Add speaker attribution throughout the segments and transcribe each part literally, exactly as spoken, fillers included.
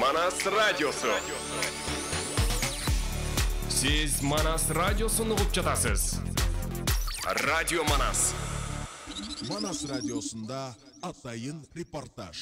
Speaker 1: Manas Radyosu. Siz Manas Radyosunu uğup жатасыз. Radyo Manas.
Speaker 2: Manas Radyosu'nda Atay'ın Reportaj.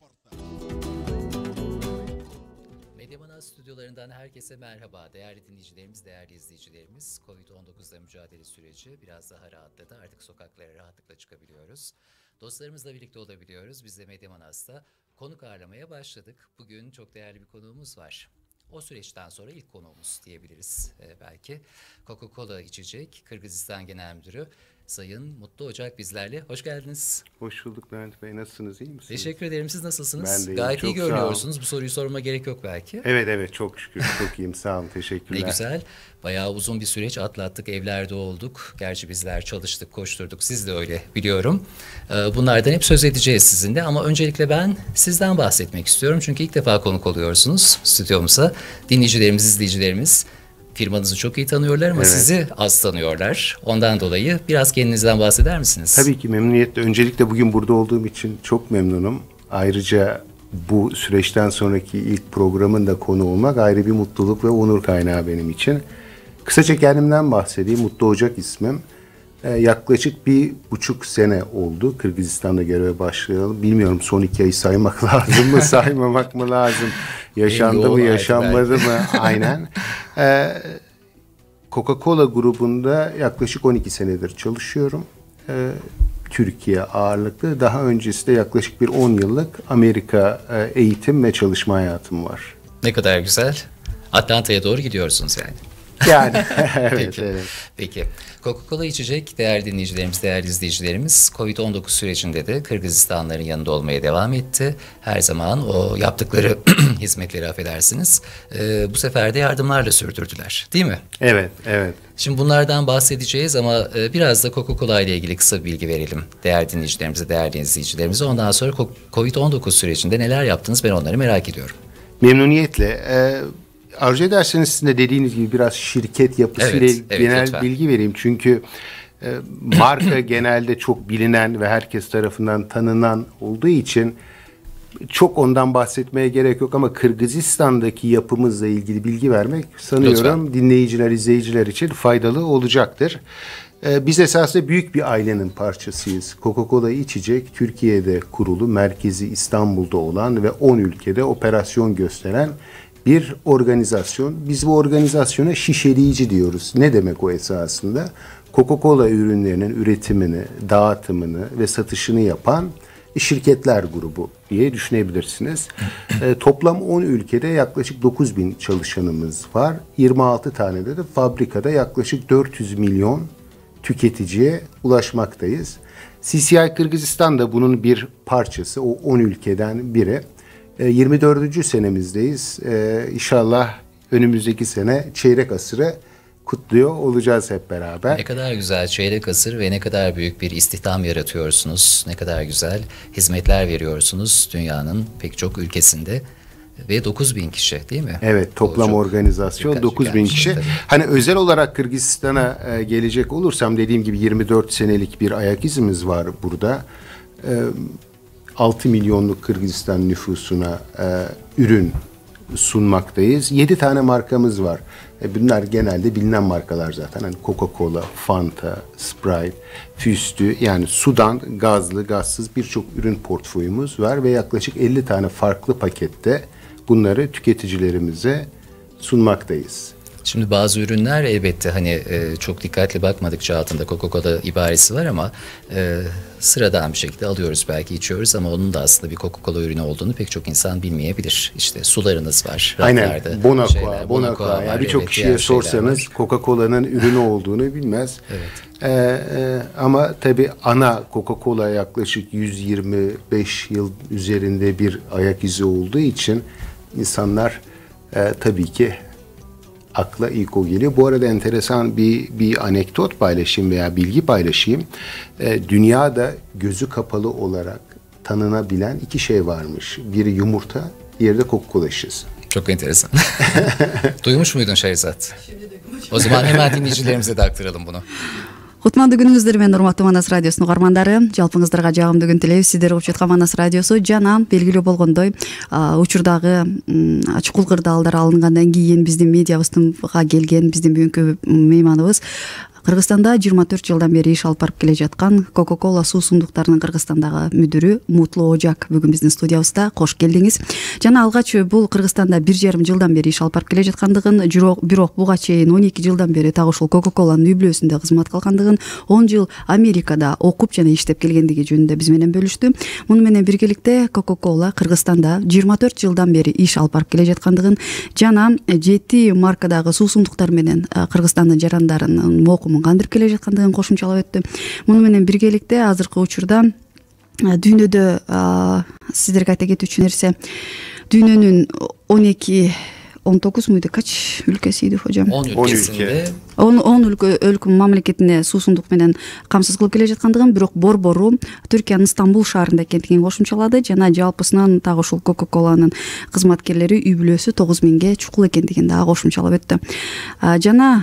Speaker 3: Medya Manas stüdyolarından herkese merhaba. Değerli dinleyicilerimiz, değerli izleyicilerimiz. kovid on dokuzla mücadele süreci biraz daha rahatladı. Artık sokaklara rahatlıkla çıkabiliyoruz. Dostlarımızla birlikte olabiliyoruz. Biz de Medya Manas'ta konuk ağırlamaya başladık. Bugün çok değerli bir konuğumuz var. O süreçten sonra ilk konuğumuz diyebiliriz e, belki. Coca-Cola içecek Kırgızistan Genel Müdürü Sayın Mutlu Ocak bizlerle. Hoş geldiniz.
Speaker 4: Hoş bulduk Levent Bey. Nasılsınız? İyi misiniz?
Speaker 3: Teşekkür ederim. Siz nasılsınız?
Speaker 4: Ben de iyiyim.
Speaker 3: Gayet
Speaker 4: Çok
Speaker 3: iyi görünüyorsunuz. Bu soruyu sormama gerek yok belki.
Speaker 4: Evet evet çok şükür. Çok iyiyim. Sağ olun. Teşekkürler.
Speaker 3: Ne güzel. Bayağı uzun bir süreç atlattık. Evlerde olduk. Gerçi bizler çalıştık, koşturduk. Siz de öyle biliyorum. Bunlardan hep söz edeceğiz sizinle. Ama öncelikle ben sizden bahsetmek istiyorum. Çünkü ilk defa konuk oluyorsunuz stüdyomuza. Dinleyicilerimiz, izleyicilerimiz firmanızı çok iyi tanıyorlar ama evet, sizi az tanıyorlar. Ondan dolayı biraz kendinizden bahseder misiniz?
Speaker 4: Tabii ki memnuniyetle. Öncelikle bugün burada olduğum için çok memnunum. Ayrıca bu süreçten sonraki ilk programın da konu olmak ayrı bir mutluluk ve onur kaynağı benim için. Kısaca kendimden bahsedeyim. Mutlu Ocak ismim. Ee, yaklaşık bir buçuk sene oldu Kırgızistan'da göreve başlayalım. Bilmiyorum son iki ayı saymak lazım mı, saymamak mı lazım? Yaşandı mı, yaşanmadı mı? Aynen. Ee, Coca-Cola grubunda yaklaşık on iki senedir çalışıyorum. Ee, Türkiye ağırlıklı. Daha öncesinde yaklaşık bir on yıllık Amerika e, eğitim ve çalışma hayatım var.
Speaker 3: Ne kadar güzel. Atlanta'ya doğru gidiyorsunuz yani.
Speaker 4: Yani evet,
Speaker 3: Peki.
Speaker 4: evet.
Speaker 3: Peki. Coca-Cola içecek değerli dinleyicilerimiz, değerli izleyicilerimiz kovid on dokuz sürecinde de Kırgızistanların yanında olmaya devam etti. Her zaman o yaptıkları hizmetleri affedersiniz. Ee, bu sefer de yardımlarla sürdürdüler. Değil mi?
Speaker 4: Evet, evet.
Speaker 3: Şimdi bunlardan bahsedeceğiz ama e, biraz da Coca-Cola ile ilgili kısa bir bilgi verelim. Değerli dinleyicilerimize, değerli izleyicilerimize. Ondan sonra kovid on dokuz sürecinde neler yaptınız ben onları merak ediyorum.
Speaker 4: Memnuniyetle. Ee, Arzu ederseniz sizin de dediğiniz gibi biraz şirket yapısıyla
Speaker 3: evet, evet,
Speaker 4: genel
Speaker 3: lütfen.
Speaker 4: bilgi vereyim. Çünkü e, marka genelde çok bilinen ve herkes tarafından tanınan olduğu için çok ondan bahsetmeye gerek yok. Ama Kırgızistan'daki yapımızla ilgili bilgi vermek sanıyorum lütfen, dinleyiciler, izleyiciler için faydalı olacaktır. E, biz esasında büyük bir ailenin parçasıyız. Coca-Cola içecek Türkiye'de kurulu, merkezi İstanbul'da olan ve on ülkede operasyon gösteren bir organizasyon. Biz bu organizasyona şişeleyici diyoruz. Ne demek o esasında? Coca-Cola ürünlerinin üretimini, dağıtımını ve satışını yapan şirketler grubu diye düşünebilirsiniz. e, toplam on ülkede yaklaşık dokuz bin çalışanımız var. yirmi altı tane de, de fabrikada yaklaşık dört yüz milyon tüketiciye ulaşmaktayız. C C I Kırgızistan da bunun bir parçası. O on ülkeden biri. yirmi dördüncü senemizdeyiz. Ee, İnşallah önümüzdeki sene çeyrek asırı kutluyor olacağız hep beraber.
Speaker 3: Ne kadar güzel çeyrek asır ve ne kadar büyük bir istihdam yaratıyorsunuz. Ne kadar güzel hizmetler veriyorsunuz dünyanın pek çok ülkesinde. Ve dokuz bin kişi değil mi?
Speaker 4: Evet, toplam organizasyon dokuz bin kişi. Tabii. Hani özel olarak Kırgızistan'a e, gelecek olursam dediğim gibi yirmi dört senelik bir ayak izimiz var burada. E, altı milyonluk Kırgızistan nüfusuna e, ürün sunmaktayız. yedi tane markamız var. E, bunlar genelde bilinen markalar zaten. Hani Coca-Cola, Fanta, Sprite, Füstü, yani sudan gazlı, gazsız birçok ürün portföyümüz var ve yaklaşık elli tane farklı pakette bunları tüketicilerimize sunmaktayız.
Speaker 3: Şimdi bazı ürünler elbette hani e, çok dikkatli bakmadıkça altında Coca-Cola ibaresi var ama e, sıradan bir şekilde alıyoruz belki içiyoruz ama onun da aslında bir Coca-Cola ürünü olduğunu pek çok insan bilmeyebilir. İşte sularınız var.
Speaker 4: Aynen. Bonaqua, Bonaqua.
Speaker 3: Yani
Speaker 4: birçok
Speaker 3: evet,
Speaker 4: kişiye sorsanız Coca-Cola'nın ürünü olduğunu bilmez.
Speaker 3: Evet.
Speaker 4: Ee, e, ama tabii ana Coca-Cola yaklaşık yüz yirmi beş yıl üzerinde bir ayak izi olduğu için insanlar e, tabii ki akla ilk o geliyor. Bu arada enteresan bir bir anekdot paylaşayım veya bilgi paylaşayım. E, dünyada gözü kapalı olarak tanınabilen iki şey varmış. Biri yumurta, diğeri de Coca-Cola şişesi.
Speaker 3: Çok enteresan. Duymuş muydun Şehzat? O zaman hemen dinleyicilerimize de aktaralım bunu.
Speaker 5: Кутмандуу күнүңүздөр менен урматтуу Манас радиосунун угармандары, жалпыңыздарга жагымдуу күн тилейбиз. Сиздер угуп жаткан Манас радиосу жана белгилүү болгондой учурдагы чукул кырдаалдар алынгандан кийин биздин медиабызга келген биздин бүгүнкү мейманыбыз Кыргызстанда жыйырма төрт жылдан бери иш алып барып келе жаткан Coca-Cola суусундуктарынын Кыргызстандагы мүдүрү Мутлуу Ожак бүгүн биздин студиябызда. Кош келдиңиз. Жана алгач бул Кыргызстанда бир жарым жылдан бери иш алып барып келе жаткандыгын, бирок буга чейин он эки жылдан бери так ушул Coca-Cola'нын үй бүлөсүндө кызмат кылгандыгын, он жыл Америкада окуп жана иштеп келгендиги жөнүндө биз менен бөлүштү. Муну менен биргеликте Coca-Cola Кыргызстанда жыйырма төрт жылдан бери иш алып барып келе жаткандыгын жана жети маркадагы суусундуктар менен Кыргызстандын жарандарынын мокумун кандырып келе жаткандыгын кошумчалап өттү. Муну менен биргеликте азыркы учурда дүйнөдө сиздерге айта кетүүчү нерсе, дүйнөнүн он эки он тогуз мuydu kaç ülkesiydi hocam?
Speaker 3: on ülkesinde
Speaker 5: on өлкө өлкө мамлекетине суусундук менен камсыз кылып келе жаткандыгын, бирок борбору Түркиянын Стамбул шаарында экендигин кошумчалады жана жалпысынан так ушул Coca-Cola'нын кызматкерлери үй бүлөсү тогуз миңге чукул экендигин дагы кошумчалап өттү. Жана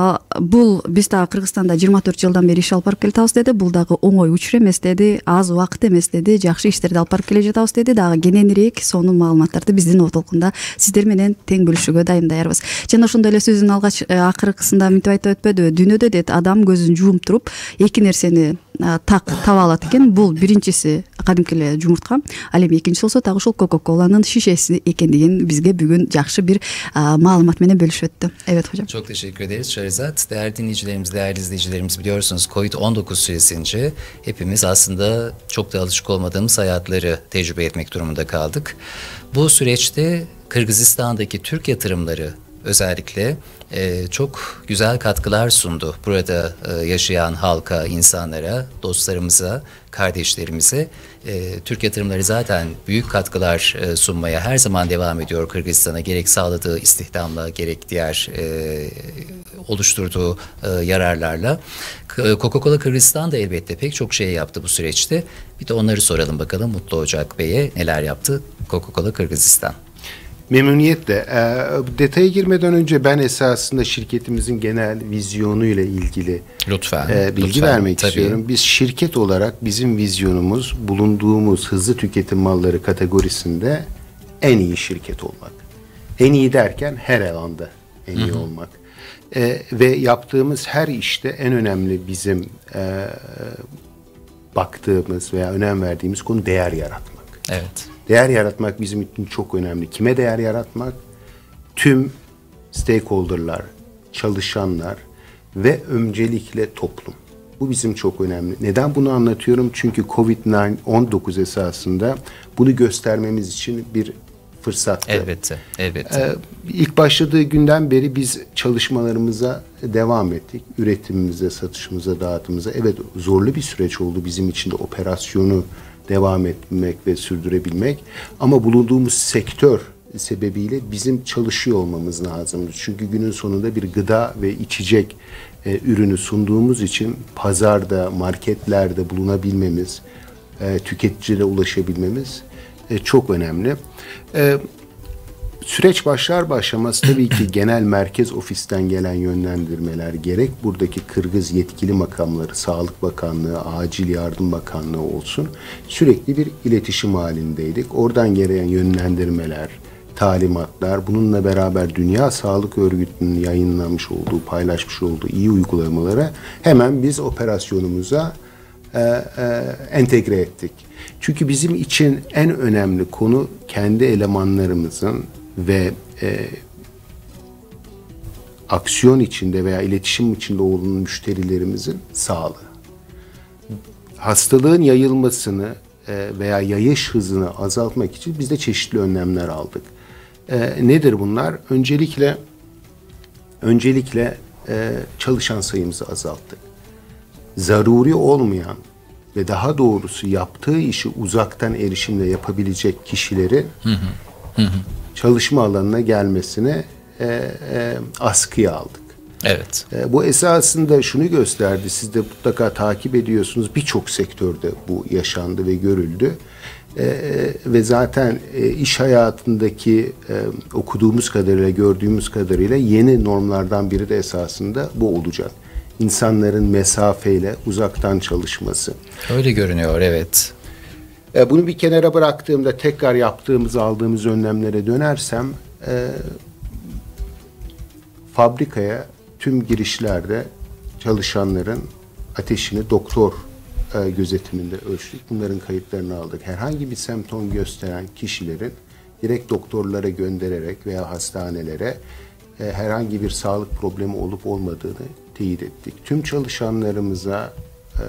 Speaker 5: бул биз дагы Кыргызстанда жыйырма төрт жылдан бери иш алып барып келатабыз деди. Бул дагы оңой учур эмес деди, аз убакыт эмес деди, жакшы иштерди алып барып келе жатабыз деди. Дагы кененирээк сонун маалыматтарды биздин отолкунда сиздер менен тең бөлүшүүгө дайындарбыз. Жана ошондой эле сөзүн алгач акыркысында мынтип айтып өтпөдүбү? Дүйнөдө дейт адам көзүн жууп туруп эки нерсени так таба алат экен. Бул биринчиси кадимки эле жумуртка, ал эми экинчиси болсо так ушул Coca-Cola'нын шишеси экендигин бизге бүгүн жакшы bir маалымат менен бөлүшүп өттү. Evet hocam.
Speaker 3: Çok teşekkür ederiz Şahrizat. Değerli dinleyicilerimiz, değerli izleyicilerimiz, biliyorsunuz covid on dokuz süresince hepimiz aslında çok da alışık olmadığımız hayatları tecrübe etmek durumunda kaldık. Bu süreçte Kırgızistan'daki Türk yatırımları özellikle e, çok güzel katkılar sundu. Burada e, yaşayan halka, insanlara, dostlarımıza, kardeşlerimize e, Türk yatırımları zaten büyük katkılar e, sunmaya her zaman devam ediyor Kırgızistan'a. Gerek sağladığı istihdamla, gerek diğer e, oluşturduğu e, yararlarla. Coca-Cola Kırgızistan da elbette pek çok şey yaptı bu süreçte. Bir de onları soralım bakalım Mutlu Ocak Bey'e neler yaptı Coca-Cola Kırgızistan.
Speaker 4: Memnuniyetle. E, detaya girmeden önce ben esasında şirketimizin genel vizyonu ile ilgili
Speaker 3: lütfen,
Speaker 4: e, bilgi
Speaker 3: lütfen,
Speaker 4: vermek
Speaker 3: tabii.
Speaker 4: istiyorum. Biz şirket olarak bizim vizyonumuz bulunduğumuz hızlı tüketim malları kategorisinde en iyi şirket olmak. En iyi derken her alanda en iyi Hı-hı. olmak. E, ve yaptığımız her işte en önemli bizim e, baktığımız veya önem verdiğimiz konu değer yaratmak.
Speaker 3: Evet.
Speaker 4: Değer yaratmak bizim için çok önemli. Kime değer yaratmak? Tüm stakeholder'lar, çalışanlar ve öncelikle toplum. Bu bizim çok önemli. Neden bunu anlatıyorum? Çünkü covid on dokuz esasında bunu göstermemiz için bir fırsattı.
Speaker 3: Elbette, elbette.
Speaker 4: Ee, ilk başladığı günden beri biz çalışmalarımıza devam ettik. Üretimimize, satışımıza, dağıtımımıza. Evet, zorlu bir süreç oldu bizim için de operasyonu devam etmek ve sürdürebilmek. Ama bulunduğumuz sektör sebebiyle bizim çalışıyor olmamız lazımdı. Çünkü günün sonunda bir gıda ve içecek e, ürünü sunduğumuz için pazarda, marketlerde bulunabilmemiz, e, tüketicilere ulaşabilmemiz e, çok önemli. E, Süreç başlar başlamaz tabii ki genel merkez ofisten gelen yönlendirmeler, gerek buradaki Kırgız yetkili makamları, Sağlık Bakanlığı, Acil Yardım Bakanlığı olsun, sürekli bir iletişim halindeydik. Oradan gelen yönlendirmeler, talimatlar, bununla beraber Dünya Sağlık Örgütü'nün yayınlamış olduğu, paylaşmış olduğu iyi uygulamalara hemen biz operasyonumuza e, e, entegre ettik. Çünkü bizim için en önemli konu kendi elemanlarımızın ve e, aksiyon içinde veya iletişim içinde olan müşterilerimizin sağlığı. Hastalığın yayılmasını e, veya yayış hızını azaltmak için biz de çeşitli önlemler aldık. E, nedir bunlar? Öncelikle öncelikle e, çalışan sayımızı azalttık. Zaruri olmayan ve daha doğrusu yaptığı işi uzaktan erişimle yapabilecek kişileri hı hı. Hı hı. çalışma alanına gelmesine e, e, askıya aldık.
Speaker 3: Evet.
Speaker 4: E, bu esasında şunu gösterdi, siz de mutlaka takip ediyorsunuz, birçok sektörde bu yaşandı ve görüldü. E, ve zaten e, iş hayatındaki e, okuduğumuz kadarıyla, gördüğümüz kadarıyla yeni normlardan biri de esasında bu olacak. insanların mesafeyle uzaktan çalışması.
Speaker 3: Öyle görünüyor, evet.
Speaker 4: E, bunu bir kenara bıraktığımda tekrar yaptığımız, aldığımız önlemlere dönersem e, fabrikaya tüm girişlerde çalışanların ateşini doktor e, gözetiminde ölçtük. Bunların kayıtlarını aldık. Herhangi bir semptom gösteren kişilerin direkt doktorlara göndererek veya hastanelere e, herhangi bir sağlık problemi olup olmadığını teyit ettik. Tüm çalışanlarımıza e,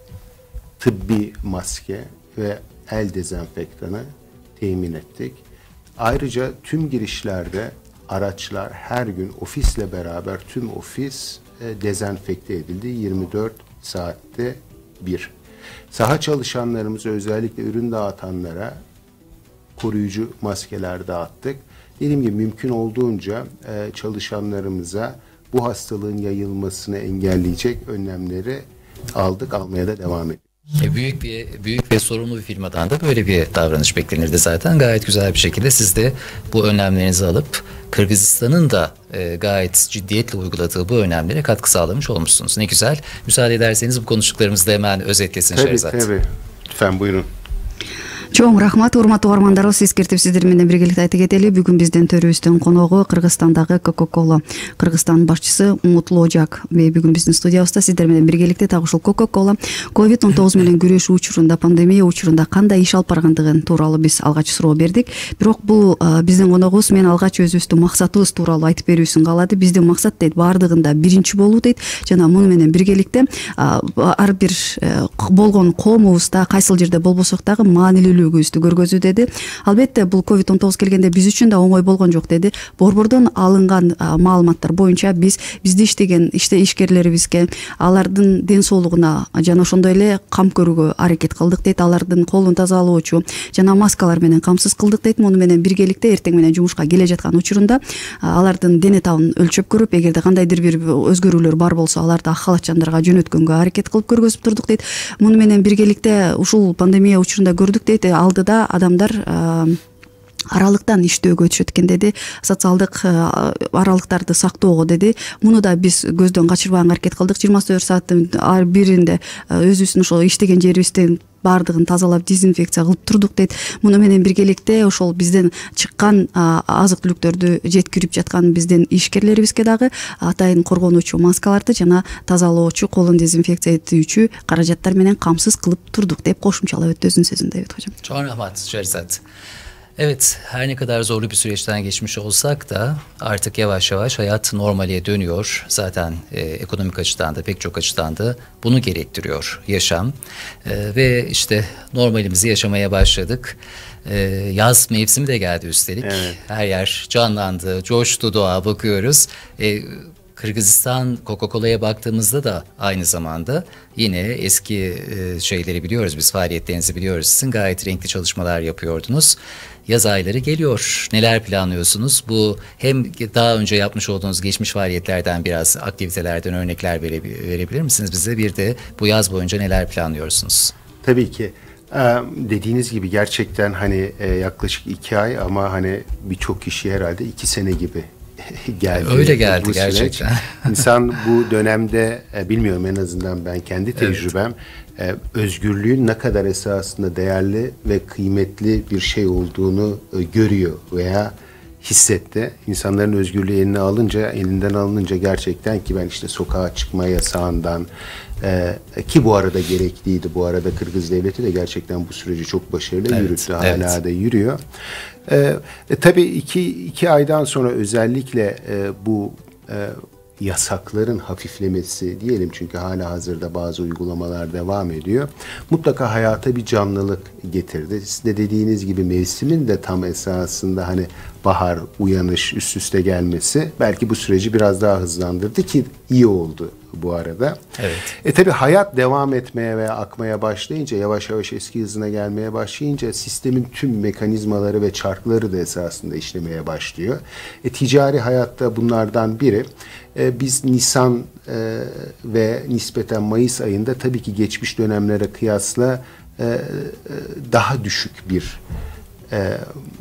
Speaker 4: tıbbi maske ve el dezenfektanı temin ettik. Ayrıca tüm girişlerde araçlar her gün ofisle beraber tüm ofis e, dezenfekte edildi. yirmi dört saatte bir. Saha çalışanlarımıza, özellikle ürün dağıtanlara koruyucu maskeler dağıttık. Dediğim gibi mümkün olduğunca e, çalışanlarımıza bu hastalığın yayılmasını engelleyecek önlemleri aldık, almaya da devam ediyoruz.
Speaker 3: E büyük bir büyük ve sorumlu bir firmadan da böyle bir davranış beklenirdi zaten. Gayet güzel bir şekilde siz de bu önlemlerinizi alıp Kırgızistan'ın da e, gayet ciddiyetle uyguladığı bu önlemlere katkı sağlamış olmuşsunuz. Ne güzel. Müsaade ederseniz bu konuştuklarımızı da hemen özetlesin Şerzat.
Speaker 4: Tabii tabii. Lütfen buyurun.
Speaker 5: Чоң рахмат, урматтуу угармандарыбыз, эскертип сиздер менен биргеликте айта кетели. Бүгүн биздин төрүбүздүн коногу Кыргызстандагы Coca-Cola Кыргызстан башчысы Мутложак бүгүн биздин студиябызда сиздер менен биргеликте так ушул Coca-Cola ковид он тогуз менен күрөшүү учурунда, пандемия учурунда кандай иш алып баргандыгын тууралуу биз алгач суроо бердик. Бирок бул биздин коногубуз мен алгач өзүбүздүн максатыбыз тууралуу айтып берүүсүн каалады. Биздин максат дейт баардыгында биринчи болуу дейт. Жана муну менен биргеликте ар бир болгон коомубузда кайсыл жерде болбосок дагы маанилүүлүгүбүздү көргөзүү деди. Албетте бул ковид он тогуз келгенде биз үчүн да оңой болгон жок деди. Борбордон алынган маалыматтар боюнча биз бизде иштеген иште ишкерлерибизге алардын ден соолугуна жана ошондой эле кам көрүүгө аракет кылдык дейт. Алардын колун тазалоочу жана маскалар менен камсыз кылдык дейт. Муну менен биргеликте эртең менен жумушка келе жаткан учурунда алардын дене табын өлчөп көрүп, эгерде кандайдыр бир өзгөрүүлөр бар болсо аларды ак халатчандарга жөнөткөнгө аракет кылып көргөзүп турдук дейт. Муну менен биргеликте ушул пандемия учурунда көрдүк дейт. Алдыда адамдар аралыктан иштөөгө өтүшөт экен деди. Социалдык аралыктарды сактоого деди. Муну да биз көздөн качырбаганга аракет кылдык. жыйырма төрт сааттын ар биринде өзүбүздүн ошол иштеген жерибиздин баардыгын тазалап, дезинфекция кылып турдук дейт. Муну менен биргеликте ошол бизден чыккан азык түлүктөрдү жеткирип жаткан биздин ишкерлерибизге дагы атайын коргонуучу маскаларды жана тазалоочу, колун дезинфекция этүүчү каражаттар менен камсыз кылып турдук деп кошумчалап өттү өзүнүн сөзүндө. Evet hocam.
Speaker 3: Çok rahmat Şerzat. Evet, her ne kadar zorlu bir süreçten geçmiş olsak da artık yavaş yavaş hayat normale dönüyor. Zaten e, ekonomik açıdan da pek çok açıdan da bunu gerektiriyor yaşam. E, ve işte normalimizi yaşamaya başladık. E, yaz mevsimi de geldi üstelik.
Speaker 4: Evet.
Speaker 3: Her yer canlandı, coştu doğa, bakıyoruz. E, Kırgızistan Coca-Cola'ya baktığımızda da aynı zamanda yine eski e, şeyleri biliyoruz, biz faaliyetlerinizi biliyoruz. Sizin gayet renkli çalışmalar yapıyordunuz. Yaz ayları geliyor. Neler planlıyorsunuz? Bu hem daha önce yapmış olduğunuz geçmiş faaliyetlerden biraz aktivitelerden örnekler verebilir, verebilir misiniz bize? Bir de bu yaz boyunca neler planlıyorsunuz?
Speaker 4: Tabii ki. Ee, dediğiniz gibi gerçekten hani e, yaklaşık iki ay ama hani birçok kişi herhalde iki sene gibi geldi.
Speaker 3: Öyle geldi
Speaker 4: bu
Speaker 3: gerçekten.
Speaker 4: İnsan bu dönemde e, bilmiyorum, en azından ben kendi tecrübem evet. e, özgürlüğün ne kadar esasında değerli ve kıymetli bir şey olduğunu e, görüyor veya hissetti. İnsanların özgürlüğü eline alınca, elinden alınınca gerçekten ki ben işte sokağa çıkma yasağından e, ki bu arada gerekliydi. Bu arada Kırgız Devleti de gerçekten bu süreci çok başarılı evet, yürüttü. Hala evet. da yürüyor. E, e, tabii iki, iki aydan sonra özellikle e, bu e, yasakların hafiflemesi diyelim, çünkü hala hazırda bazı uygulamalar devam ediyor. Mutlaka hayata bir canlılık getirdi. Siz de dediğiniz gibi mevsimin de tam esasında hani bahar, uyanış üst üste gelmesi belki bu süreci biraz daha hızlandırdı ki iyi oldu bu arada.
Speaker 3: Evet.
Speaker 4: E tabi hayat devam etmeye veya akmaya başlayınca, yavaş yavaş eski hızına gelmeye başlayınca sistemin tüm mekanizmaları ve çarkları da esasında işlemeye başlıyor. E, ticari hayatta bunlardan biri. E, biz Nisan e, ve nispeten Mayıs ayında tabii ki geçmiş dönemlere kıyasla e, e, daha düşük bir e,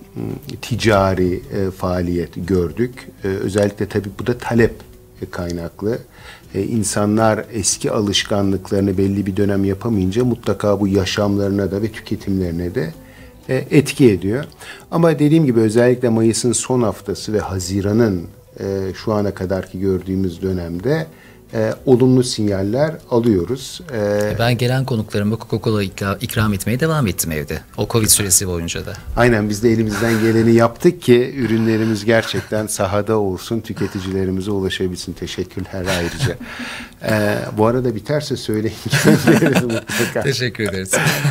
Speaker 4: ticari e, faaliyet gördük. E, özellikle tabii bu da talep kaynaklı. e, insanlar eski alışkanlıklarını belli bir dönem yapamayınca mutlaka bu yaşamlarına da ve tüketimlerine de e, etki ediyor. Ama dediğim gibi özellikle Mayıs'ın son haftası ve Haziran'ın e, şu ana kadarki gördüğümüz dönemde e, olumlu sinyaller alıyoruz. E,
Speaker 3: Ben gelen konuklarıma Coca-Cola ikra- ikram etmeye devam ettim evde. O Covid süresi boyunca da.
Speaker 4: Aynen, biz de elimizden geleni yaptık ki ürünlerimiz gerçekten sahada olsun, tüketicilerimize ulaşabilsin. Teşekkürler ayrıca. Ee, bu arada biterse söyleyin. Mutlaka.
Speaker 3: Teşekkür ederiz.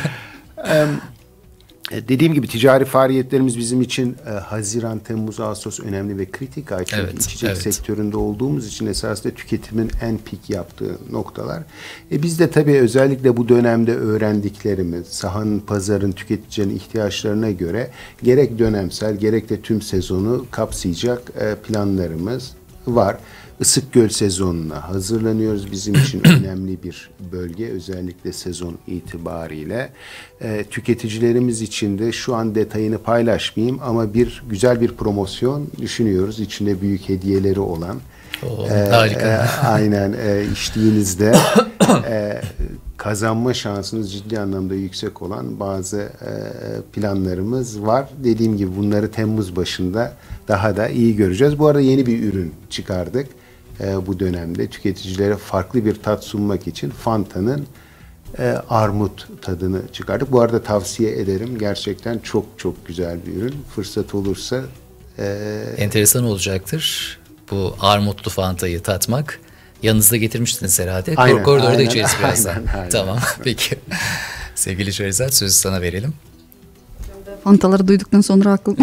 Speaker 4: Dediğim gibi ticari faaliyetlerimiz bizim için e, Haziran, Temmuz, Ağustos önemli ve kritik ay. Çünkü
Speaker 3: Evet,
Speaker 4: içecek
Speaker 3: evet.
Speaker 4: sektöründe olduğumuz için esasında tüketimin en pik yaptığı noktalar. E, biz de tabii özellikle bu dönemde öğrendiklerimiz, sahanın, pazarın, tüketicinin ihtiyaçlarına göre gerek dönemsel gerek de tüm sezonu kapsayacak e, planlarımız var. Isıkgöl sezonuna hazırlanıyoruz. Bizim için önemli bir bölge, özellikle sezon itibariyle. E, tüketicilerimiz için de şu an detayını paylaşmayayım ama bir güzel bir promosyon düşünüyoruz. İçinde büyük hediyeleri olan.
Speaker 3: Oo,
Speaker 4: e,
Speaker 3: harika.
Speaker 4: E, aynen e, içtiğinizde e, kazanma şansınız ciddi anlamda yüksek olan bazı e, planlarımız var. Dediğim gibi bunları Temmuz başında daha da iyi göreceğiz. Bu arada yeni bir ürün çıkardık. E, bu dönemde tüketicilere farklı bir tat sunmak için Fanta'nın e, armut tadını çıkardık. Bu arada tavsiye ederim. Gerçekten çok çok güzel bir ürün. Fırsat olursa e,
Speaker 3: Enteresan olacaktır bu armutlu Fanta'yı tatmak. Yanınızda getirmiştiniz herhalde.
Speaker 4: Aynen,
Speaker 3: Koridorda
Speaker 4: aynen,
Speaker 3: içeriz birazdan.
Speaker 4: aynen, aynen.
Speaker 3: Tamam, peki. Sevgili Şerizat, sözü sana verelim.
Speaker 5: Fantaları duyduktan sonra aklım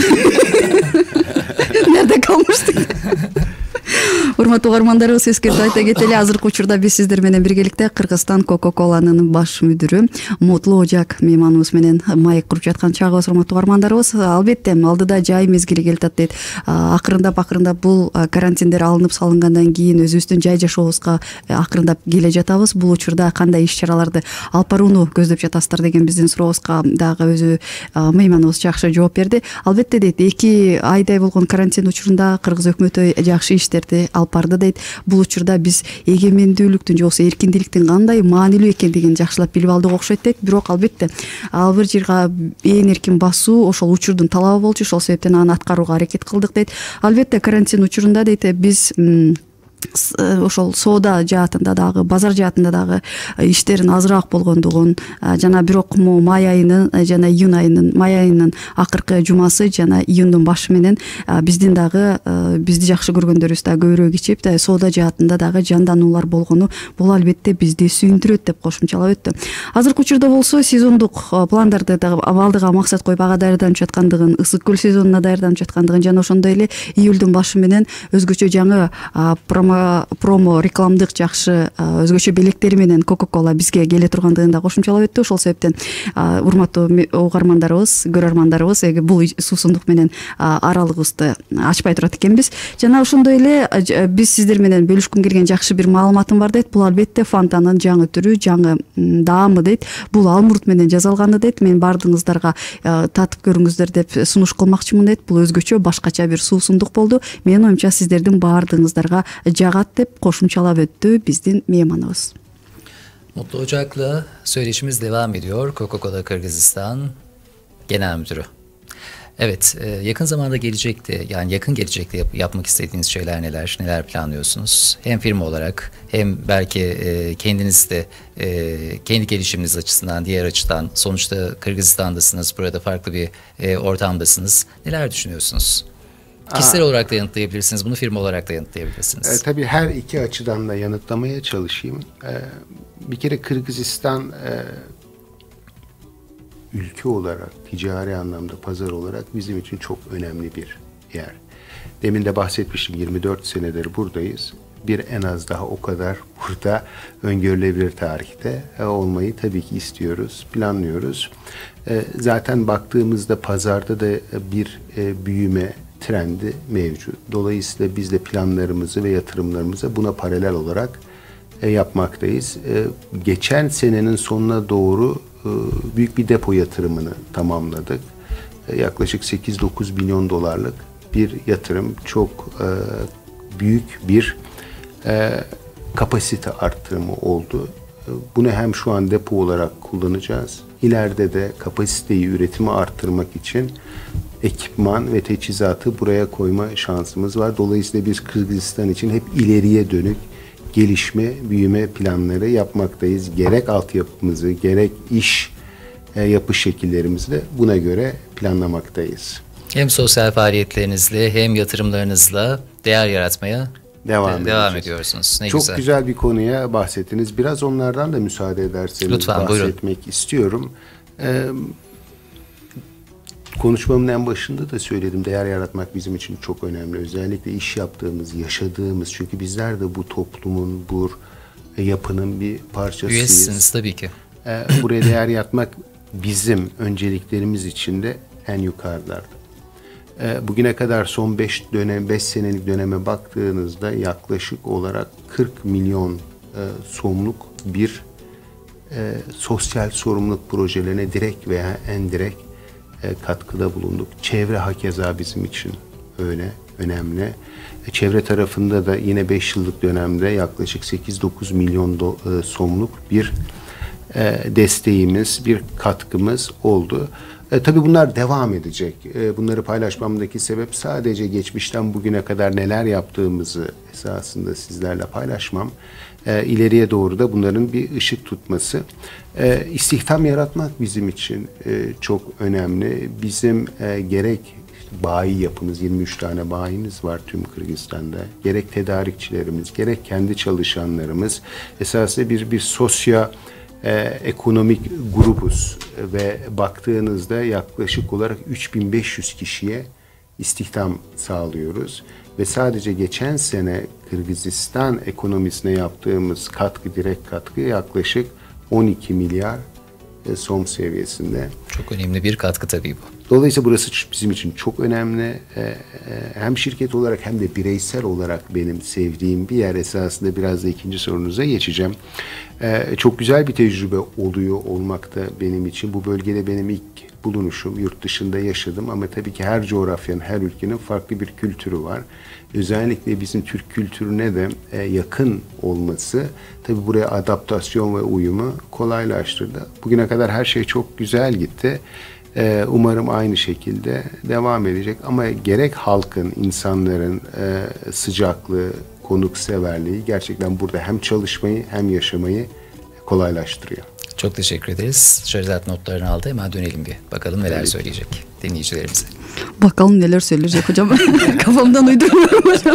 Speaker 5: nerede kalmıştık? Урматтуу угармандарыбыз, эскертип айта кетели, азыркы учурда биз сиздер менен биргеликте Кыргызстан Coca-Cola'нын баш мүдүрү Мутлуу Ожак мейманыбыз менен маек куруп жаткан чагыбыз, урматтуу угармандарыбыз. Албетте алдыда жай мезгили келип атат дейт. Акырындап акырындап бул карантиндер алынып салынгандан кийин өзүбүздүн жай жашообузга акырындап келе жатабыз. Бул учурда кандай иш чараларды алып барууну көздөп жатасыздар деген биздин сурообузга дагы өзү мейманыбыз жакшы жооп берди. Албетте дейт, эки айдай болгон карантин учурунда Кыргыз өкмөтү жакшы иштерди алып барды дейт. Бул учурда биз эгемендүүлүктүн же болбосо эркиндиктин кандай маанилүү экендигин жакшылап билип алдык окшойт дейт. Бирок албетте ал бир жырга ээн эркин басуу ошол учурдун талабы болчу, ошол себептен аны аткарууга аракет кылдык дейт. Албетте карантин учурунда дейт биз ошол соода жаатында дагы, базар жаатында дагы иштерин азыраак болгондугун, жана бирок май айынын жана июнь айынын, май айынын акыркы жумасы жана июндун башы менен биздин дагы бизди жакшы көргөндөрүбүз дагы көбүрөөк ичип, соода жаатында дагы жандануулар болгону бул албетте бизди сүйүндүрөт деп кошумчалап өттү. Азыркы учурда болсо сезондук пландарды дагы алдыга максат коюп ага даярданып жаткандыгын, ысык көл сезонуна даярданып жаткандыгын жана ошондой эле июлдун башы менен өзгөчө жаңы промо промо рекламдык жакшы өзгөчө белектери менен Coca-Cola бизге келе тургандыгын да кошумчалап өттү. Ошол себептен урматтуу угармандарыбыз, көрөрмандарыбыз бул суусундук менен аралыгыбызды ачпай турат экенбиз. Жана ошондой эле биз сиздер менен бөлүшкүм келген жакшы бир маалыматым бар дейт. Бул албетте Фантанын жаңы түрү, жаңы даамы дейт. Бул алмурт менен жасалганы дейт. Мен бардыгыңыздарга татып көрүңүздөр деп сунуш кылмакчымын дейт. Бул өзгөчө башкача бир суусундук болду. Менин оюмча сиздердин бардыгыңыздарга жагат деп кошумчалап өттү биздин мейманыбыз.
Speaker 3: Mutlu Ocak'la söyleşimiz devam ediyor. Coca-Cola Kırgızistan Genel Müdürü. Evet, yakın zamanda gelecekti, yani yakın gelecekte yap, yapmak istediğiniz şeyler neler, neler planlıyorsunuz? Hem firma olarak hem belki kendiniz de kendi gelişiminiz açısından, diğer açıdan, sonuçta Kırgızistan'dasınız, burada farklı bir ortamdasınız. Neler düşünüyorsunuz? Kişisel Aa, olarak da yanıtlayabilirsiniz, bunu firma olarak da yanıtlayabilirsiniz.
Speaker 4: E, tabii her iki açıdan da yanıtlamaya çalışayım. E, bir kere Kırgızistan e, ülke olarak, ticari anlamda, pazar olarak bizim için çok önemli bir yer. Demin de bahsetmiştim, yirmi dört senedir buradayız. Bir en az daha o kadar burada öngörülebilir tarihte e, olmayı tabii ki istiyoruz, planlıyoruz. E, zaten baktığımızda pazarda da bir e, büyüme trendi mevcut. Dolayısıyla biz de planlarımızı ve yatırımlarımızı buna paralel olarak e, yapmaktayız. E, geçen senenin sonuna doğru e, büyük bir depo yatırımını tamamladık. E, yaklaşık sekiz dokuz milyon dolarlık bir yatırım. Çok e, büyük bir e, kapasite arttırımı oldu. Bunu hem şu an depo olarak kullanacağız. İleride de kapasiteyi, üretimi arttırmak için ekipman ve teçhizatı buraya koyma şansımız var. Dolayısıyla biz Kırgızistan için hep ileriye dönük gelişme, büyüme planları yapmaktayız. Gerek altyapımızı, gerek iş e, yapış şekillerimizi de buna göre planlamaktayız.
Speaker 3: Hem sosyal faaliyetlerinizle hem yatırımlarınızla değer yaratmaya
Speaker 4: Devam,
Speaker 3: de, devam ediyorsunuz. Ne
Speaker 4: Çok
Speaker 3: güzel.
Speaker 4: güzel bir konuya bahsettiniz. Biraz onlardan da müsaade ederseniz
Speaker 3: Lütfen,
Speaker 4: bahsetmek
Speaker 3: buyurun.
Speaker 4: istiyorum. Ee, konuşmamın en başında da söyledim. Değer yaratmak bizim için çok önemli. Özellikle iş yaptığımız, yaşadığımız. Çünkü bizler de bu toplumun, bu yapının bir parçasıyız.
Speaker 3: Üyesiniz tabii ki.
Speaker 4: Ee, buraya değer yaratmak bizim önceliklerimiz içinde en yukarılarda. Bugüne kadar son beş dönem, beş senelik döneme baktığınızda yaklaşık olarak kırk milyon e, somluk bir e, sosyal sorumluluk projelerine direkt veya endirekt e, katkıda bulunduk. Çevre hakeza bizim için öyle önemli. E, çevre tarafında da yine beş yıllık dönemde yaklaşık sekiz dokuz milyon do, e, somluk bir e, desteğimiz, bir katkımız oldu. E, tabii bunlar devam edecek. E, bunları paylaşmamdaki sebep sadece geçmişten bugüne kadar neler yaptığımızı esasında sizlerle paylaşmam. E, ileriye doğru da bunların bir ışık tutması. E, istihdam yaratmak bizim için e, çok önemli. Bizim e, gerek bayi yapımız, yirmi üç tane bayimiz var tüm Kırgızistan'da. Gerek tedarikçilerimiz, gerek kendi çalışanlarımız esasında bir bir sosyo Ee, ekonomik grubuz ve baktığınızda yaklaşık olarak üç bin beş yüz kişiye istihdam sağlıyoruz ve sadece geçen sene Kırgızistan ekonomisine yaptığımız katkı, direkt katkı yaklaşık on iki milyar e, som seviyesinde.
Speaker 3: Çok önemli bir katkı tabii bu.
Speaker 4: Dolayısıyla burası bizim için çok önemli. Ee, hem şirket olarak hem de bireysel olarak benim sevdiğim bir yer. Esasında biraz da ikinci sorunuza geçeceğim. Ee, çok güzel bir tecrübe oluyor olmakta benim için. Bu bölgede benim ilk bulunuşum. Yurt dışında yaşadım ama tabii ki her coğrafyanın, her ülkenin farklı bir kültürü var. Özellikle bizim Türk kültürüne de e, yakın olması tabii buraya adaptasyon ve uyumu kolaylaştırdı. Bugüne kadar her şey çok güzel gitti. Ee, umarım aynı şekilde devam edecek ama gerek halkın, insanların e, sıcaklığı, konukseverliği gerçekten burada hem çalışmayı hem yaşamayı kolaylaştırıyor.
Speaker 3: Çok teşekkür ederiz. Şerzat notlarını aldı. Hemen dönelim bir. Bakalım neler söyleyecek dinleyicilerimize.
Speaker 5: Bakalım neler söyleyecek hocam. Kafamdan uyduruyorum hocam.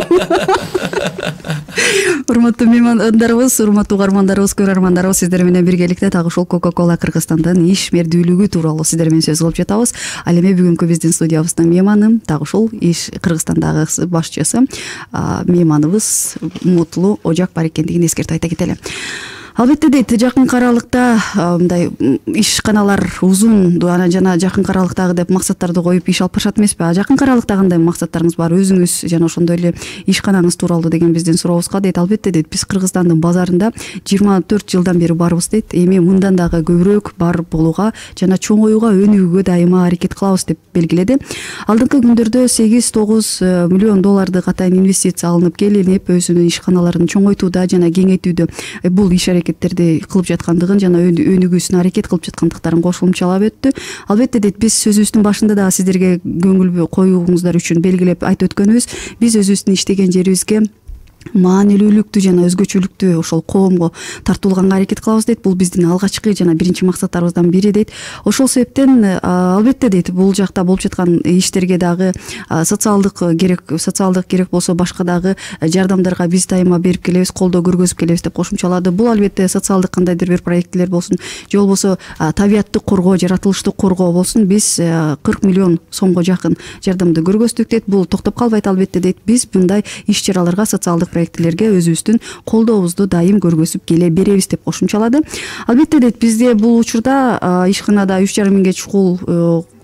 Speaker 5: Урматтуу меймандарыбыз, урматтуу угармандарыбыз, көрөрмандарыбыз, сиздер менен биргеликте дагы ушул Coca-Cola Кыргызстандын ишмердүүлүгү тууралуу сиздер менен сөз кылып жатабыз. Ал эми бүгүнкү биздин студиябыздын мейманы дагы ушул иш Кыргызстандагы башчысы мейманыбыз Мутлуу Ожак бар экендигин эскертип айта кетели. Албетте дейт, жакынкы аралыкта мындай ишканалар узун жана жакынкы аралыктагы деп максаттарды коюп иш алып барышат эмеспи? Жакынкы аралыкта кандай максаттарыңыз бар? Өзүңүз жана ошондой эле ишканаңыз тууралуу деген биздин сурообузга дейт. Албетте дейт, биз Кыргызстандын базарында жыйырма төрт жылдан бери барбыз дейт. Эми мындан дагы көбүрөөк бар болууга жана чоңоюуга, өнүгүүгө дайыма аракет кылабыз деп белгиледи. Алдыңкы күндөрдө сегиз тогуз миллион доллардык атайын инвестиция алынып келинип, өзүнүн ишканаларын чоңойтууда жана кеңейтүүдө бул иш аракеттерди кылып жаткандыгын жана өнүгүүсүнө аракет кылып жаткандыктарын кошумчалап өттү. Албетте дейт, биз сөзүбүздүн башында да сиздерге көңүл коюуңуздар үчүн белгилеп айтып өткөнүбүз, биз өзүбүздүн иштеген жерибизге маанилүүлүктү жана өзгөчөлүктү ошол коомго тартуулганга аракет кылабыз дейт. Бул биздин алгачкы жана биринчи максаттарыбыздан бири дейт. Ошол себептен албетте дейт, бул жакта болуп жаткан иштерге дагы социалдык керек, социалдык керек болсо башка дагы жардамдарга биз дайыма берип келебиз, колдоо көргөзүп келебиз деп кошумчалады. Бул албетте социалдык кандайдыр бир проекттер болсун, же болбосо табиатты коргоо, жаратылышты коргоо болсун, биз кырк миллион сомго жакын жардамды көргөздүк дейт. Бул токтоп калбайт, албетте дейт. Биз мындай иш-чараларга, социалдык проектилерге өзүбүздүн колдообузду дайым көргөзүп келе беребиз деп кошумчалады. Албетте дейт, бизде бул учурда ишканада үч жарым миңге чукул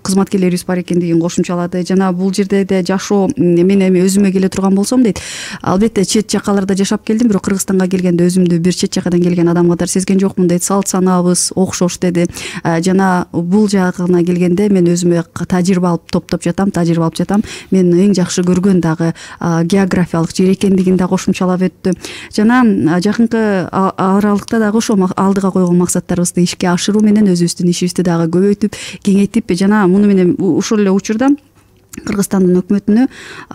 Speaker 5: кызматкерлерибиз бар экендигин кошумчалады. Жана бул жерде де жашоо мен эми өзүмө келе турган болсом дейт. Албетте чет жакаларда жашап келдим, бирок Кыргызстанга келгенде өзүмдү бир чет жакадан келген адам катары сезген жокмун дейт. Салт санаабыз окшош деди. Жана бул жагына келгенде мен өзүмө тажрыйба алып топтоп жатам, тажрыйба алып жатам. Мен эң жакшы көргөн дагы географиялык жер экендигин да кошумчалап өттү. Жана жакынкы аралыкта дагы ошо алдыга койгон максаттарыбызды ишке ашыруу менен өзүбүздүн ишибизди дагы көбөйтүп, кеңейтип, жана муну менен ушул эле учурда Кыргызстандын өкмөтүнө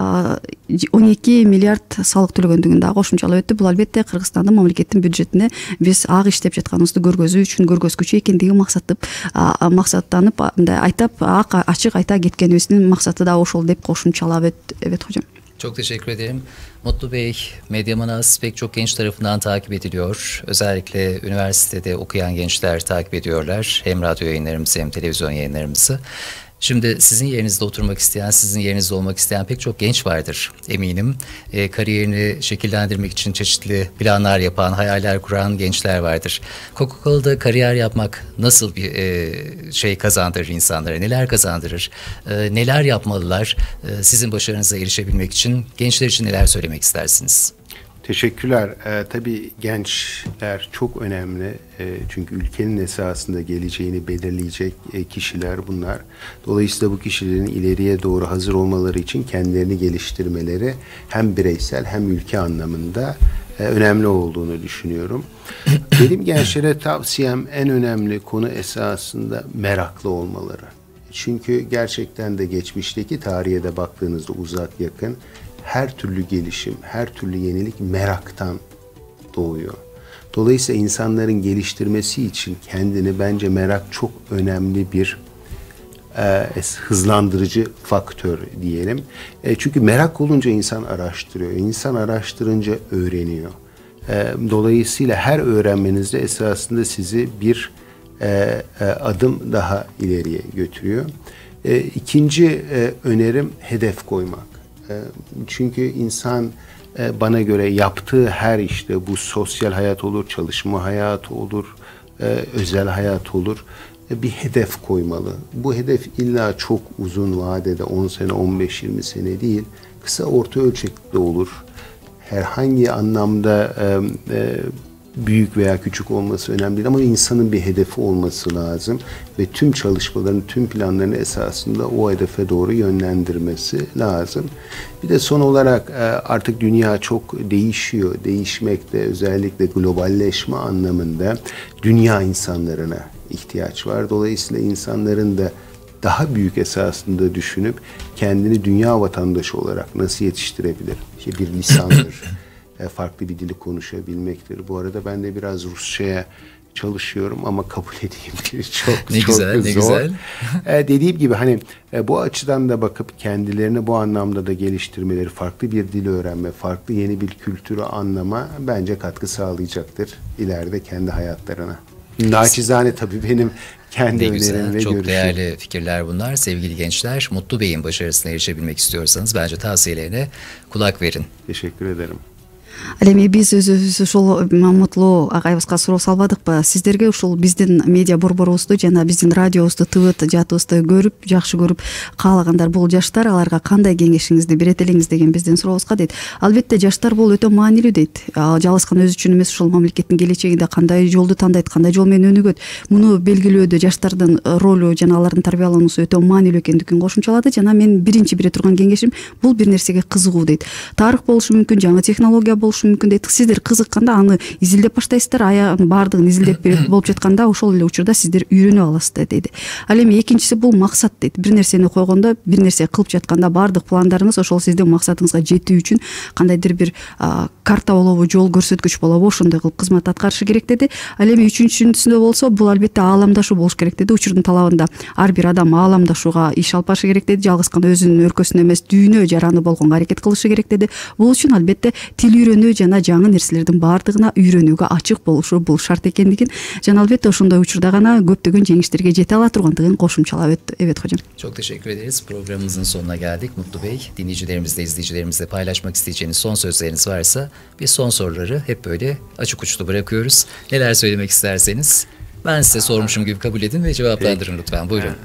Speaker 5: он эки миллиард салык төлөгөндүгүн дагы кошумчалап өттү. Бул албетте Кыргызстандын мамлекеттин бюджетине биз ак иштеп жатканыбызды көргөзүү үчүн, көргөзгүчү экендиги максаттып максаттанып мындай айтап ак ачык айта кеткенибиздин максаты да ошол деп кошумчалап өттү. Evet hocam.
Speaker 3: Çok teşekkür ederim. Mutlu Bey, Medya Manas pek çok genç tarafından takip ediliyor. Özellikle üniversitede okuyan gençler takip ediyorlar. Hem radyo yayınlarımızı hem televizyon yayınlarımızı. Şimdi sizin yerinizde oturmak isteyen, sizin yerinizde olmak isteyen pek çok genç vardır eminim. E, kariyerini şekillendirmek için çeşitli planlar yapan, hayaller kuran gençler vardır. Coca-Cola'da kariyer yapmak nasıl bir e, şey kazandırır insanlara, neler kazandırır, e, neler yapmalılar e, sizin başarınıza erişebilmek için, gençler için neler söylemek istersiniz?
Speaker 4: Teşekkürler. Ee, tabii gençler çok önemli. Ee, çünkü ülkenin esasında geleceğini belirleyecek e, kişiler bunlar. Dolayısıyla bu kişilerin ileriye doğru hazır olmaları için kendilerini geliştirmeleri hem bireysel hem ülke anlamında e, önemli olduğunu düşünüyorum. Benim gençlere tavsiyem, en önemli konu esasında meraklı olmaları. Çünkü gerçekten de geçmişteki tarihe de baktığınızda uzak yakın, her türlü gelişim, her türlü yenilik meraktan doğuyor. Dolayısıyla insanların geliştirmesi için kendini bence merak çok önemli bir e, hızlandırıcı faktör diyelim. E, çünkü merak olunca insan araştırıyor. İnsan araştırınca öğreniyor. E, dolayısıyla her öğrenmenizde esasında sizi bir e, e, adım daha ileriye götürüyor. E, ikinci e, önerim hedef koymak. Çünkü insan bana göre yaptığı her işte, bu sosyal hayat olur, çalışma hayatı olur, özel hayat olur, bir hedef koymalı. Bu hedef illa çok uzun vadede on sene, on beş yirmi sene değil, kısa orta ölçekli olur. Herhangi anlamda büyük veya küçük olması önemli değil ama insanın bir hedefi olması lazım ve tüm çalışmaların, tüm planların esasında o hedefe doğru yönlendirmesi lazım. Bir de son olarak artık dünya çok değişiyor, değişmekte, özellikle globalleşme anlamında dünya insanlarına ihtiyaç var. Dolayısıyla insanların da daha büyük esasında düşünüp kendini dünya vatandaşı olarak nasıl yetiştirebilir? İşte bir lisandır. Farklı bir dili konuşabilmektir. Bu arada ben de biraz Rusça'ya çalışıyorum ama kabul edeyim çok
Speaker 3: ne
Speaker 4: çok
Speaker 3: güzel,
Speaker 4: zor.
Speaker 3: Ne güzel.
Speaker 4: e, dediğim gibi hani e, bu açıdan da bakıp kendilerini bu anlamda da geliştirmeleri, farklı bir dil öğrenme, farklı yeni bir kültürü anlama bence katkı sağlayacaktır ileride kendi hayatlarına. Naçizane tabii benim kendi
Speaker 3: ne güzel,
Speaker 4: önerim ve
Speaker 3: çok
Speaker 4: görüşüm.
Speaker 3: değerli fikirler bunlar. Sevgili gençler, Mutlu Bey'in başarısına erişebilmek istiyorsanız bence tavsiyelerine kulak verin.
Speaker 4: Teşekkür ederim.
Speaker 5: Ал эми биз өзүбүз ушул Мамутлуу агайыбызга суроо салбадыкпы? Сиздерге ушул биздин медиа борборубузду жана биздин радиобузду тыбыт жатыбызды көрүп, жакшы көрүп каалагандар бул жаштар, аларга кандай кеңешиңизди берет элеңиз деген биздин сурообузга дейт. Албетте жаштар бул өтө маанилүү дейт. Жалгыз гана өзү үчүн эмес, ушул мамлекеттин келечегинде кандай жолду тандайт, кандай жол менен өнүгөт, муну белгилөөдө жаштардын ролу жана алардын тарбиялануусу өтө маанилүү экендигин кошумчалады. Жана мен биринчи бере турган кеңешим бул бир нерсеге кызыгуу дейт. Тарых болушу мүмкүн, жаңы технология болушу мүмкүн дейт. Сиздер кызыкканда аны изилдеп баштайсыздар, аягын баардыгын изилдеп болуп жатканда ошол эле учурда сиздер үйрөнүп аласыздар дейт. Ал эми экинчиси бул максат дейт. Бир нерсени койгондо, бир нерсе кылып жатканда баардык пландарыңыз ошол сиздин максатыңызга жетүү үчүн кандайдыр бир карта болобу, жол көрсөткүч болобу, ошондой кылып кызмат аткарышы керек деди. Ал эми үчүнчүсүндө болсо бул албетте ааламдашуу болуш керек деди. Учурдун талабында ар бир адам ааламдашууга иш алып барышы керек деди. Жалгыз гана өзүнүн өлкөсүнө эмес, дүйнө жараны болгонго аракет кылышы керек деди. Бул үчүн албетте тил үйрөнүү жана жаңы нерселердин баардыгына үйрөнүүгө ачык болушу бул шарт экендигин, жана албетте ошондой учурда гана көптөгөн жеңиштерге жете ала тургандыгын кошумчалап өттү. Evet hocam.
Speaker 3: Çok teşekkür ederiz. Programımızın sonuna geldik. Mutlu Bey, dinleyicilerimizle, izleyicilerimizle paylaşmak isteyeceğiniz son sözleriniz varsa biz son soruları hep böyle açık uçlu bırakıyoruz. Neler söylemek isterseniz ben size sormuşum gibi kabul edin ve cevaplandırın lütfen. Buyurun.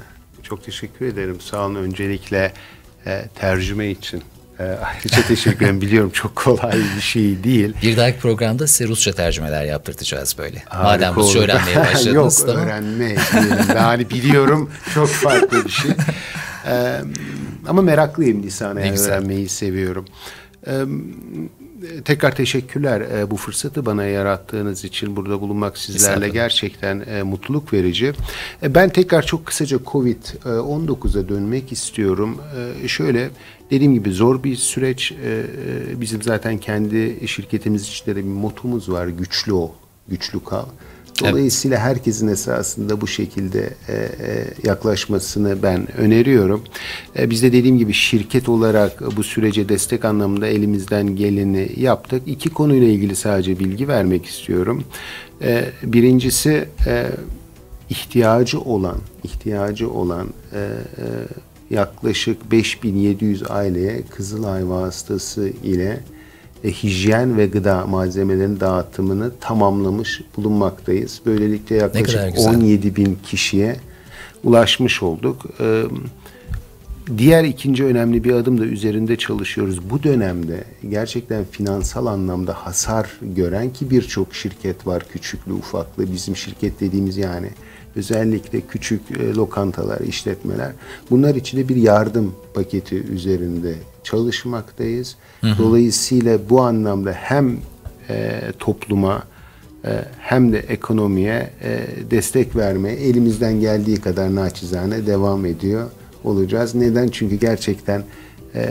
Speaker 4: Çok teşekkür ederim. Sağ olun öncelikle e, tercüme için. E, ayrıca teşekkür ederim. Biliyorum çok kolay bir şey değil.
Speaker 3: Bir dahaki programda size Rusça tercümeler yaptırtacağız böyle.
Speaker 4: Harika
Speaker 3: Madem Rusça
Speaker 4: olur.
Speaker 3: öğrenmeye başladınız.
Speaker 4: Yok
Speaker 3: tamam.
Speaker 4: öğrenme diyelim. Yani biliyorum çok farklı bir şey. Ee, ama meraklıyım lisanı yani öğrenmeyi seviyorum. Ee, tekrar teşekkürler e, bu fırsatı bana yarattığınız için, burada bulunmak sizlerle gerçekten e, mutluluk verici. E, ben tekrar çok kısaca kovid on dokuza dönmek istiyorum. E, şöyle dediğim gibi zor bir süreç. E, bizim zaten kendi şirketimiz içinde de bir motomuz var. Güçlü ol, güçlü kal. Dolayısıyla herkesin esasında bu şekilde e, e, yaklaşmasını ben öneriyorum. E, biz de dediğim gibi şirket olarak bu sürece destek anlamında elimizden geleni yaptık. İki konuyla ilgili sadece bilgi vermek istiyorum. E, birincisi e, ihtiyacı olan, ihtiyacı olan e, e, yaklaşık beş bin yedi yüz aileye Kızılay vasıtası ile E, hijyen ve gıda malzemelerinin dağıtımını tamamlamış bulunmaktayız. Böylelikle yaklaşık on yedi bin kişiye ulaşmış olduk. Ee, diğer ikinci önemli bir adım da üzerinde çalışıyoruz. Bu dönemde gerçekten finansal anlamda hasar gören ki birçok şirket var, küçüklü ufaklı, bizim şirket dediğimiz yani özellikle küçük e, lokantalar, işletmeler. Bunlar için de bir yardım paketi üzerinde çalışmaktayız. Hı hı. Dolayısıyla bu anlamda hem e, topluma e, hem de ekonomiye e, destek vermeye elimizden geldiği kadar naçizane devam ediyor olacağız. Neden? Çünkü gerçekten e,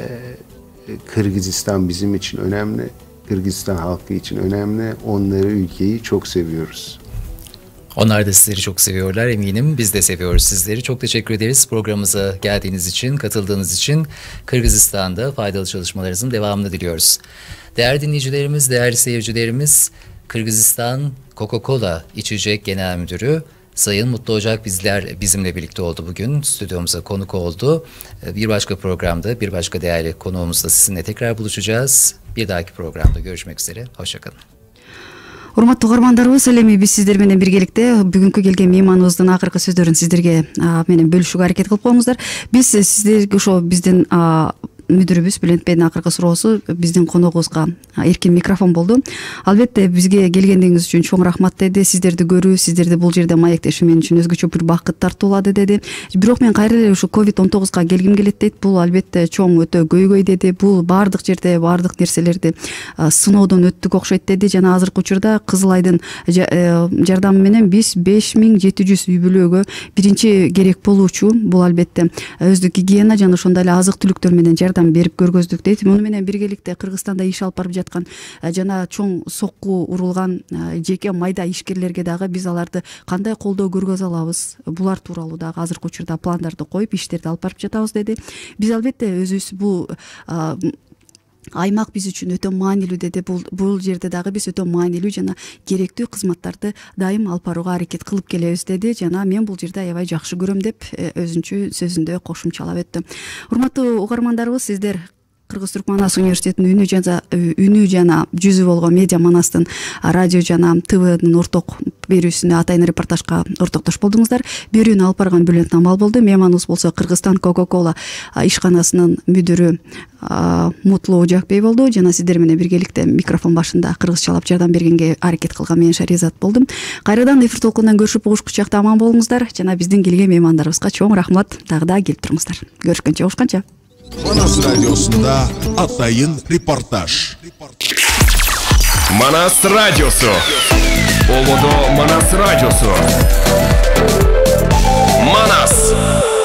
Speaker 4: Kırgızistan bizim için önemli. Kırgızistan halkı için önemli. Onları, ülkeyi çok seviyoruz.
Speaker 3: Onlar da sizleri çok seviyorlar eminim. Biz de seviyoruz sizleri. Çok teşekkür ederiz programımıza geldiğiniz için, katıldığınız için. Kırgızistan'da faydalı çalışmalarınızın devamını diliyoruz. Değerli dinleyicilerimiz, değerli seyircilerimiz, Kırgızistan Coca-Cola İçecek Genel Müdürü Sayın Mutlu Ocak bizler bizimle birlikte oldu bugün. Stüdyomuza konuk oldu. Bir başka programda, bir başka değerli konuğumuzla sizinle tekrar buluşacağız. Bir dahaki programda görüşmek üzere. Hoşçakalın.
Speaker 5: Урматтуу угармандарыбыз, эми биз сиздер менен биргеликте бүгүнкү келген мейманыбыздын акыркы сөздөрүн сиздерге менен бөлүшүүгө аракет кылып коебуздар. Биз сиздерге ошо биздин мүдүрүбүз Бülent Бейдин акыркы суроосу биздин коногубузга эркин микрофон болду. Албетте бизге келгендигиңиз үчүн чоң рахмат деди. Сиздерди көрүү, сиздерди бул жерде маектешүү мен үчүн өзгөчө бир бакыт тартуулады деди. Бирок мен кайра эле ушу ковид он тогузга келгим келет дейт. Бул албетте чоң өтө көйгөй деди. Бул баардык жерде баардык нерселерди сыноодон өттүк окшойт деди. Жана азыркы учурда Кызылайдын жардамы менен биз беш миң жети жүз үй бүлөгө биринчи керек болуучу бул албетте өздүк гигиена жана ошондой эле азык түлүктөр менен жардам берип көргөздүк дейт. Муну менен биргеликте Кыргызстанда иш алып барып жаткан жана чоң сокку урулган жеке майда ишкерлерге дагы биз аларды кандай колдоо көргөзө алабыз, булар тууралуу дагы азыркы учурда пландарды коюп иштерди алып барып жатабыз деди. Биз албетте өзүбүз бул аймак биз үчүн өтө маанилүү деди. Бул бул жерде дагы биз өтө маанилүү жана керектүү кызматтарды дайым алып барууга аракет кылып келебиз деди. Жана мен бул жерде аябай жакшы көрөм деп өзүнчө сөзүндө кошумчалап өттү. Урматтуу угармандарыбыз, сиздер Кыргыз Түрк Манас университетинин үнү жана үнү жана жүзү болгон Медиа Манастын радио жана ТВнын орток берүүсүнө атайын репортажга ортоктош болдуңуздар. Берүүнү алып барган Бülent Намал болду. Мейманыбыз болсо Кыргызстан Coca-Cola ишканасынын мүдүрү Мутлуу Ожакбей болду. Жана сиздер менен биргеликте микрофон башында кыргызчалап жардам бергенге аракет кылган мен Шаризат болдум. Кайрадан эфир толкундан көрүшүп угушкучу жакта аман болуңуздар. Жана биздин келген меймандарыбызга чоң рахмат. Дагы да келип туруңуздар. Көрүшкөнчө, угушканча.
Speaker 2: Манас радиосунда атайын репортаж.
Speaker 1: Манас радиосу. Олодо Манас радиосу. Манас.